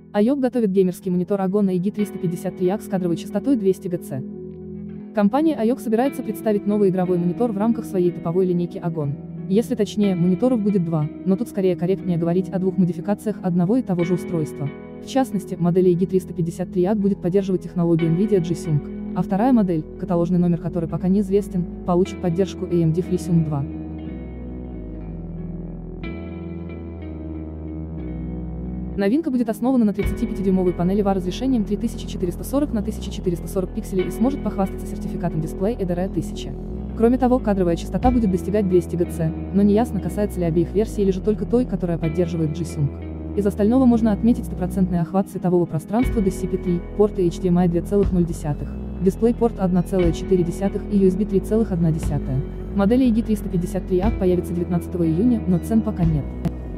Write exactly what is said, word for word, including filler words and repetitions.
айок готовит геймерский монитор Agon и джи триста пятьдесят три икс с кадровой частотой двести герц. Компания айок собирается представить новый игровой монитор в рамках своей топовой линейки Agon. Если точнее, мониторов будет два, но тут скорее корректнее говорить о двух модификациях одного и того же устройства. В частности, модель джи триста пятьдесят три икс будет поддерживать технологию NVIDIA G-Sync, а вторая модель, каталожный номер которой пока неизвестен, получит поддержку эй эм ди FreeSync два. Новинка будет основана на тридцатипятидюймовой панели ви эй разрешением три тысячи четыреста сорок на тысяча четыреста сорок пикселей и сможет похвастаться сертификатом дисплея эй ди ар и тысяча. Кроме того, кадровая частота будет достигать двухсот герц, но неясно, касается ли обеих версий или же только той, которая поддерживает G-Sync. Из остального можно отметить стопроцентный охват цветового пространства ди си пи три, порты эйч ди эм ай два целых ноль десятых, DisplayPort одна целая четыре десятых и ю эс би три целых одна десятая. Модель джи триста пятьдесят три икс появится девятнадцатого июня, но цен пока нет.